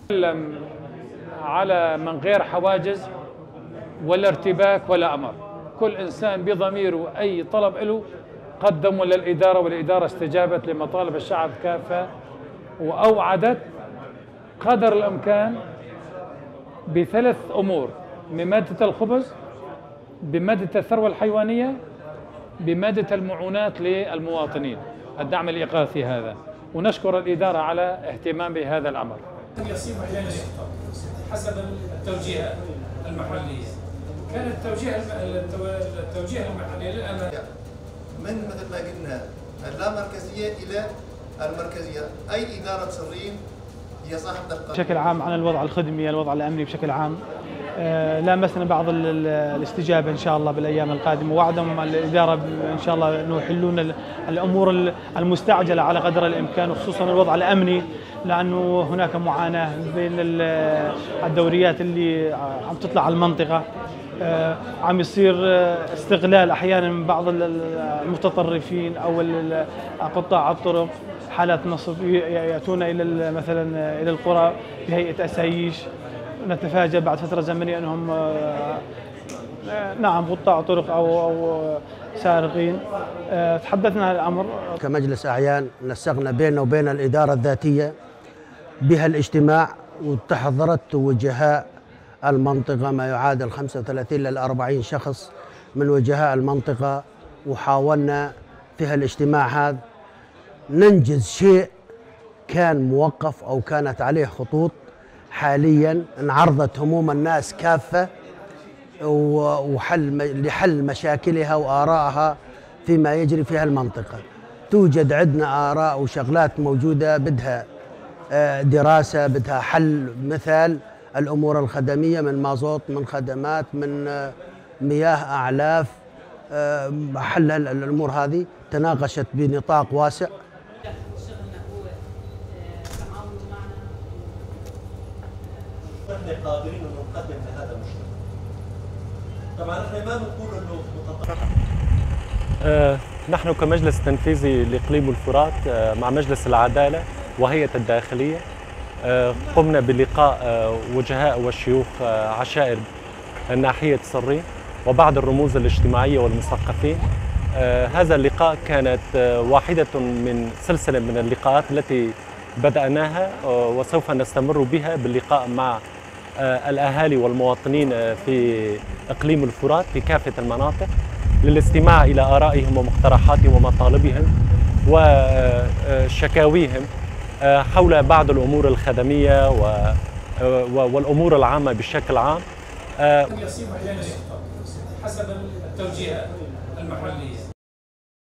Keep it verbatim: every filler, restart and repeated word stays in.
نتكلم على من غير حواجز ولا ارتباك ولا أمر. كل إنسان بضميره أي طلب له قدمه للإدارة، والإدارة استجابت لمطالب الشعب كافة وأوعدت قدر الإمكان بثلاث أمور: بمادة الخبز، بمادة الثروة الحيوانية، بمادة المعونات للمواطنين، الدعم الإغاثي هذا. ونشكر الإدارة على اهتمام بهذا الأمر. يصيب أحيانا حسب التوجيهات المحلية. كان التوجيه التوجيه المحلي للأمانة من مثل ما قلنا اللامركزية إلى المركزية. أي إدارة سرين هي صاحبة القرار. بشكل عام عن الوضع الخدمي، الوضع الأمني بشكل عام، لامسنا بعض الاستجابة إن شاء الله بالأيام القادمة، وعدهم الإدارة إن شاء الله أنه يحلون الأمور المستعجلة على قدر الإمكان، وخصوصا الوضع الأمني، لأنه هناك معاناة بين الدوريات اللي عم تطلع على المنطقة. عم يصير استغلال أحيانا من بعض المتطرفين أو قطاع الطرق، حالات نصب، يأتون إلى مثلا إلى القرى بهيئة أساييش. نتفاجأ بعد فترة زمنية أنهم نعم قطاع طرق أو أو سارقين. تحدثنا عن الأمر. كمجلس أعيان نسقنا بيننا وبين الإدارة الذاتية بها الاجتماع، وتحضرت وجهاء المنطقة ما يعادل خمسة وثلاثين إلى أربعين شخص من وجهاء المنطقة، وحاولنا في هالاجتماع هذا ننجز شيء كان موقف أو كانت عليه خطوط. حاليا انعرضت هموم الناس كافة وحل لحل مشاكلها وآرائها فيما يجري في هالمنطقة. توجد عندنا آراء وشغلات موجودة بدها دراسة، بدها حل، مثال الأمور الخدمية من مازوت، من خدمات، من مياه، أعلاف. حل الأمور هذه تناقشت بنطاق واسع. نحن قادرين انه نقدم لهذا المجتمع. طبعا نحن ما بنقول انه متطرف. آه نحن كمجلس تنفيذي لإقليم الفرات آه مع مجلس العدالة وهيئة الداخلية آه قمنا بلقاء آه وجهاء وشيوخ آه عشائر ناحية سرين وبعض الرموز الاجتماعية والمثقفين. آه هذا اللقاء كانت آه واحدة من سلسلة من اللقاءات التي بدأناها آه وسوف نستمر بها باللقاء مع آه الأهالي والمواطنين آه في إقليم الفرات في كافة المناطق، للاستماع إلى آرائهم ومقترحاتهم ومطالبهم وشكاويهم حول بعض الأمور الخدمية والأمور العامة بشكل عام. يصيب أحيانا حسب التوجيهات المحلية.